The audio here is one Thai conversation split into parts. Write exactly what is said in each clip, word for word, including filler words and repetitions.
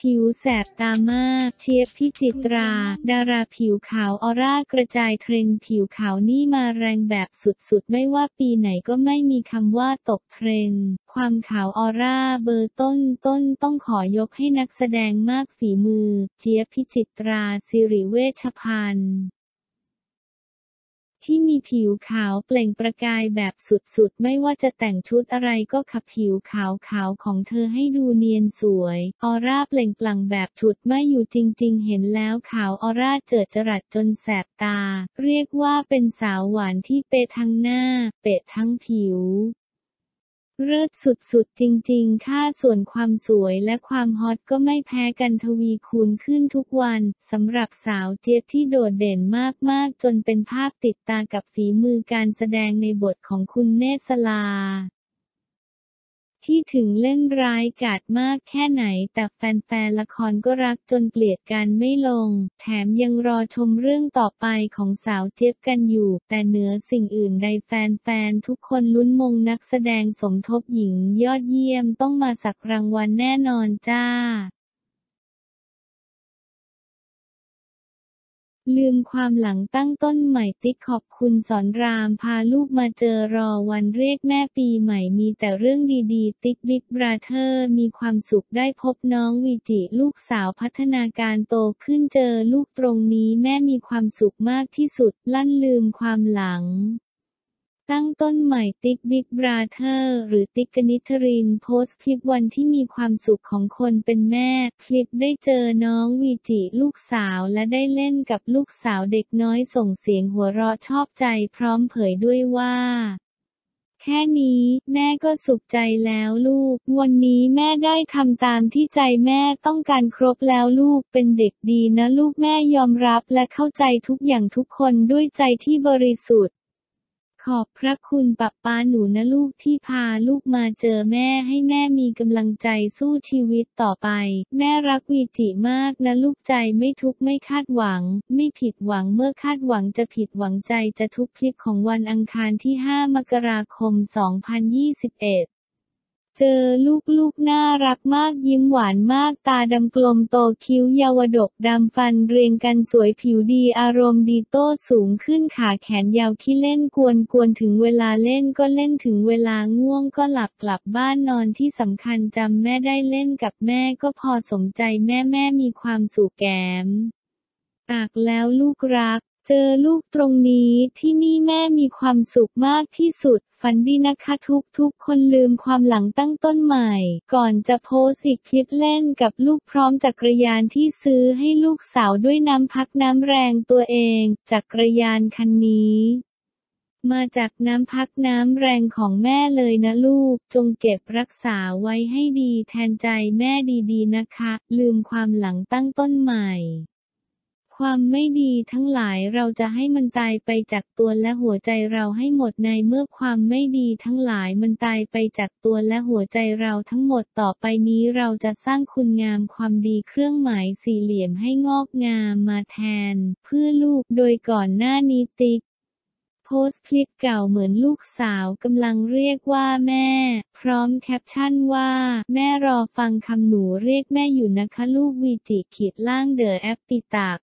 ผิวแสบตามาก เชียร์ พิจิตรา ดาราผิวขาวออร่ากระจายเทรนด์ผิวขาวนี่มาแรงแบบสุดๆไม่ว่าปีไหนก็ไม่มีคำว่าตกเทรนด์ ความขาวออร่าเบอร์ต้นต้นต้องขอยกให้นักแสดงมากฝีมือ เจี๊ยบ พิจิตรา สิริเวชภัณฑ์ที่มีผิวขาวเปล่งประกายแบบสุดๆไม่ว่าจะแต่งชุดอะไรก็ขับผิวขาวๆของเธอให้ดูเนียนสวยออร่าเปล่งปลั่งแบบฉุดไม่อยู่จริงๆเห็นแล้วขาวออร่าเจิดจรัสจนแสบตาเรียกว่าเป็นสาวหวานที่เป๊ะทั้งหน้าเป๊ะทั้งผิวเลิศสุดๆจริงๆค่าส่วนความสวยและความฮอตก็ไม่แพ้กันทวีคูณขึ้นทุกวันสำหรับสาวเจี๊ยบที่โดดเด่นมากๆจนเป็นภาพติดตากับฝีมือการแสดงในบทของคุณเนสลาที่ถึงเล่นร้ายกาจมากแค่ไหนแต่แฟนๆละครก็รักจนเกลียดกันไม่ลงแถมยังรอชมเรื่องต่อไปของสาวเจี๊ยบกันอยู่แต่เหนือสิ่งอื่นใดแฟนๆทุกคนลุ้นมงนักแสดงสมทบหญิงยอดเยี่ยมต้องมาสักรางวัลแน่นอนจ้าลืมความหลังตั้งต้นใหม่ติ๊กขอบคุณสอนรามพาลูกมาเจอรอวันเรียกแม่ปีใหม่มีแต่เรื่องดีๆติ๊กบิ๊กบราเธอร์มีความสุขได้พบน้องวีจิลูกสาวพัฒนาการโตขึ้นเจอลูกตรงนี้แม่มีความสุขมากที่สุดลั่นลืมความหลังตั้งต้นใหม่ติ๊กบิ๊กบราเธอร์หรือติ๊กกนิษฐรินโพสต์คลิปวันที่มีความสุขของคนเป็นแม่คลิปได้เจอน้องวีจิลูกสาวและได้เล่นกับลูกสาวเด็กน้อยส่งเสียงหัวเราะชอบใจพร้อมเผยด้วยว่าแค่นี้แม่ก็สุขใจแล้วลูกวันนี้แม่ได้ทำตามที่ใจแม่ต้องการครบแล้วลูกเป็นเด็กดีนะลูกแม่ยอมรับและเข้าใจทุกอย่างทุกคนด้วยใจที่บริสุทธิ์ขอบพระคุณป๊าป๊าหนูนะลูกที่พาลูกมาเจอแม่ให้แม่มีกำลังใจสู้ชีวิตต่อไปแม่รักวีจิมากนะลูกใจไม่ทุกข์ไม่คาดหวังไม่ผิดหวังเมื่อคาดหวังจะผิดหวังใจจะทุกคลิปของวันอังคารที่ห้ามกราคมสองพันยี่สิบเอ็ดเจอลูกๆน่ารักมากยิ้มหวานมากตาดำกลมโตคิ้วยาวดกดำฟันเรียงกันสวยผิวดีอารมณ์ดีโต้สูงขึ้นขาแขนยาวขี้เล่นกวนกวนถึงเวลาเล่นก็เล่นถึงเวลาง่วงก็หลับกลับบ้านนอนที่สำคัญจำแม่ได้เล่นกับแม่ก็พอสมใจแม่แม่มีความสุขแก้มปากแล้วลูกรักเจอลูกตรงนี้ที่นี่แม่มีความสุขมากที่สุดฝันดีนะคะทุกทุกคนลืมความหลังตั้งต้นใหม่ก่อนจะโพสต์อีกคลิปเล่นกับลูกพร้อมจักรยานที่ซื้อให้ลูกสาวด้วยน้ำพักน้ำแรงตัวเองจักรยานคันนี้มาจากน้ำพักน้ำแรงของแม่เลยนะลูกจงเก็บรักษาไว้ให้ดีแทนใจแม่ดีๆนะคะลืมความหลังตั้งต้นใหม่ความไม่ดีทั้งหลายเราจะให้มันตายไปจากตัวและหัวใจเราให้หมดในเมื่อความไม่ดีทั้งหลายมันตายไปจากตัวและหัวใจเราทั้งหมดต่อไปนี้เราจะสร้างคุณงามความดีเครื่องหมายสี่เหลี่ยมให้งอกงามมาแทนเพื่อลูกโดยก่อนหน้านี้ติ๊กโพสต์คลิปเก่าเหมือนลูกสาวกำลังเรียกว่าแม่พร้อมแคปชั่นว่าแม่รอฟังคำหนูเรียกแม่อยู่นะคะลูกวีจิขีดล่างเดอะแอปปิตัก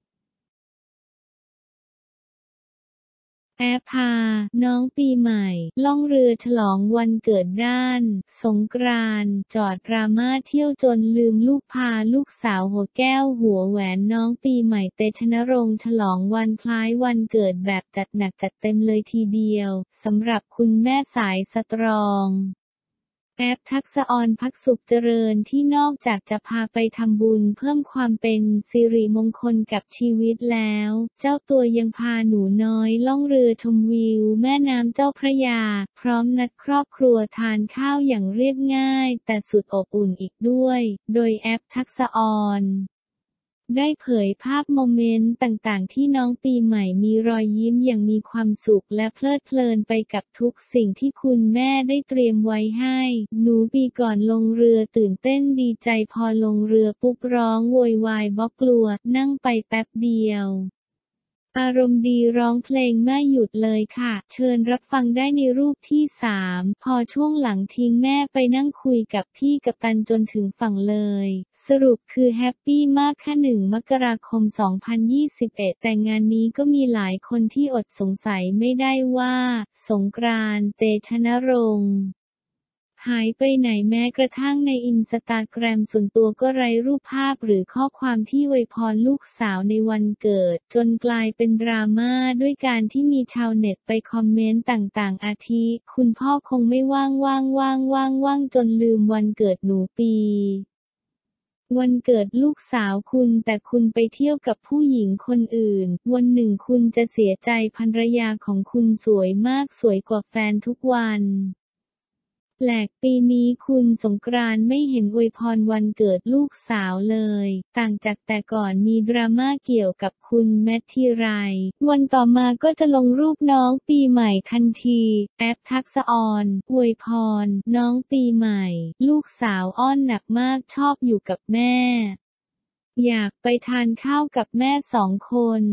แอปพาน้องปีใหม่ล่องเรือฉลองวันเกิดด้านสงกรานต์จอดดราม่าเที่ยวจนลืมลูกพาลูกสาวหัวแก้วหัวแหวนน้องปีใหม่เตชนรงค์ฉลองวันคล้ายวันเกิดแบบจัดหนักจัดเต็มเลยทีเดียวสำหรับคุณแม่สายสตรองแอปทักษะออนพักสุขเจริญที่นอกจากจะพาไปทำบุญเพิ่มความเป็นสิริมงคลกับชีวิตแล้วเจ้าตัวยังพาหนูน้อยล่องเรือชมวิวแม่น้ำเจ้าพระยาพร้อมนัดครอบครัวทานข้าวอย่างเรียบง่ายแต่สุดอบอุ่นอีกด้วยโดยแอปทักษะออนได้เผยภาพโมเมนต์ต่างๆที่น้องปีใหม่มีรอยยิ้มอย่างมีความสุขและเพลิดเพลินไปกับทุกสิ่งที่คุณแม่ได้เตรียมไว้ให้หนูปีก่อนลงเรือตื่นเต้นดีใจพอลงเรือปุ๊บร้องโวยวายบอกกลัวนั่งไปแป๊บเดียวอารมณ์ดีร้องเพลงไม่หยุดเลยค่ะเชิญรับฟังได้ในรูปที่สามพอช่วงหลังทิ้งแม่ไปนั่งคุยกับพี่กัปตันจนถึงฝั่งเลยสรุปคือแฮปปี้มากค่ะหนึ่งมกราคมสองพันยี่สิบเอ็ดแต่งานนี้ก็มีหลายคนที่อดสงสัยไม่ได้ว่าสงกรานต์ เตชะนรงค์หายไปไหนแม้กระทั่งในอินสตาแกรมส่วนตัวก็ไร้รูปภาพหรือข้อความที่อวยพรลูกสาวในวันเกิดจนกลายเป็นดราม่าด้วยการที่มีชาวเน็ตไปคอมเมนต์ต่างๆอาทิคุณพ่อคงไม่ว่างว่างว่างว่างว่างจนลืมวันเกิดหนูปีวันเกิดลูกสาวคุณแต่คุณไปเที่ยวกับผู้หญิงคนอื่นวันหนึ่งคุณจะเสียใจภรรยาของคุณสวยมากสวยกว่าแฟนทุกวันแปลกปีนี้คุณสงกรานต์ไม่เห็นอวยพรวันเกิดลูกสาวเลยต่างจากแต่ก่อนมีดราม่าเกี่ยวกับคุณแมททีไรวันต่อมาก็จะลงรูปน้องปีใหม่ทันทีแอปทักษะออนอวยพรน้องปีใหม่ลูกสาวอ้อนหนักมากชอบอยู่กับแม่อยากไปทานข้าวกับแม่สองคน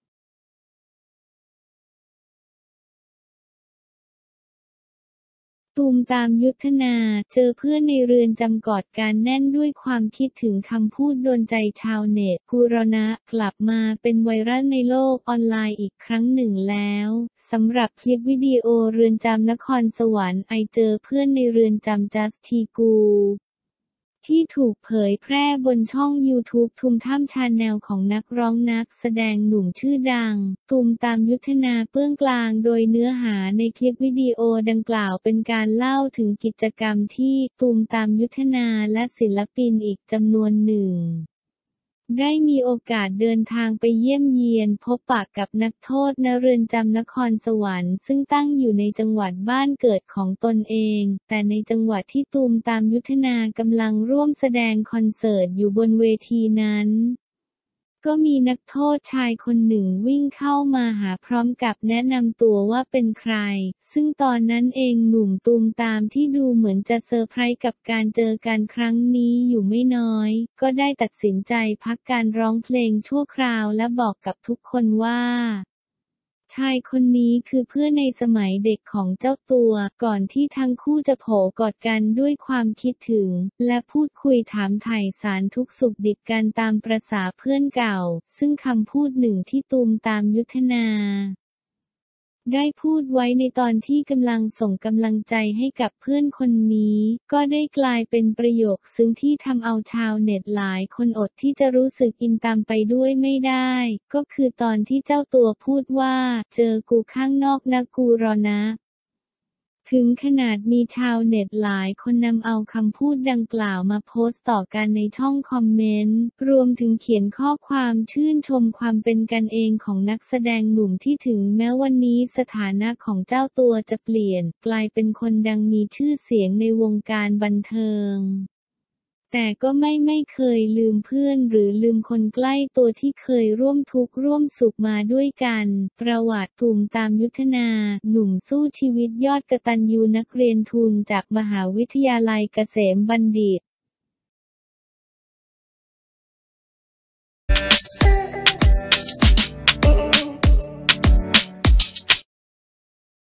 ตูมตามยุทธนาเจอเพื่อนในเรือนจำกอดกันแน่นด้วยความคิดถึงคำพูดโดนใจชาวเน็ตกุรณะกลับมาเป็นไวรัลในโลกออนไลน์อีกครั้งหนึ่งแล้วสำหรับคลิปวิดีโอเรือนจำนครสวรรค์ไอเจอเพื่อนในเรือนจำจัสทีกูที่ถูกเผยแพร่บนช่อง ยูทูบ ทุมถ้ำชาแนลของนักร้องนักแสดงหนุ่มชื่อดังตูมตามยุทธนาเปื้องกลางโดยเนื้อหาในคลิปวิดีโอดังกล่าวเป็นการเล่าถึงกิจกรรมที่ตูมตามยุทธนาและศิลปินอีกจำนวนหนึ่งได้มีโอกาสเดินทางไปเยี่ยมเยียนพบปะกับนักโทษณเรือนจำนครสวรรค์ซึ่งตั้งอยู่ในจังหวัดบ้านเกิดของตนเองแต่ในจังหวัดที่ตูมตามยุทธนากำลังร่วมแสดงคอนเสิร์ตอยู่บนเวทีนั้นก็มีนักโทษชายคนหนึ่งวิ่งเข้ามาหาพร้อมกับแนะนำตัวว่าเป็นใครซึ่งตอนนั้นเองหนุ่มตูมตามที่ดูเหมือนจะเซอร์ไพรส์กับการเจอกันครั้งนี้อยู่ไม่น้อยก็ได้ตัดสินใจพักการร้องเพลงชั่วคราวและบอกกับทุกคนว่าชายคนนี้คือเพื่อนในสมัยเด็กของเจ้าตัวก่อนที่ทั้งคู่จะโผกอดกันด้วยความคิดถึงและพูดคุยถามไถ่สารทุกข์สุขดิบกันตามประสาเพื่อนเก่าซึ่งคำพูดหนึ่งที่ตูมตามยุทธนาได้พูดไว้ในตอนที่กำลังส่งกำลังใจให้กับเพื่อนคนนี้ก็ได้กลายเป็นประโยคซึ้งที่ทำเอาชาวเน็ตหลายคนอดที่จะรู้สึกอินตามไปด้วยไม่ได้ก็คือตอนที่เจ้าตัวพูดว่าเจอกูข้างนอกนะกูรอนะถึงขนาดมีชาวเน็ตหลายคนนำเอาคำพูดดังกล่าวมาโพสต์ต่อกันในช่องคอมเมนต์รวมถึงเขียนข้อความชื่นชมความเป็นกันเองของนักแสดงหนุ่มที่ถึงแม้วันนี้สถานะของเจ้าตัวจะเปลี่ยนกลายเป็นคนดังมีชื่อเสียงในวงการบันเทิงแต่ก็ไม่ไม่เคยลืมเพื่อนหรือลืมคนใกล้ตัวที่เคยร่วมทุกข์ร่วมสุขมาด้วยกันประวัติตูมตามยุทธนาหนุ่มสู้ชีวิตยอดกตัญญูนักเรียนทุนจากมหาวิทยาลัยเกษมบัณฑิต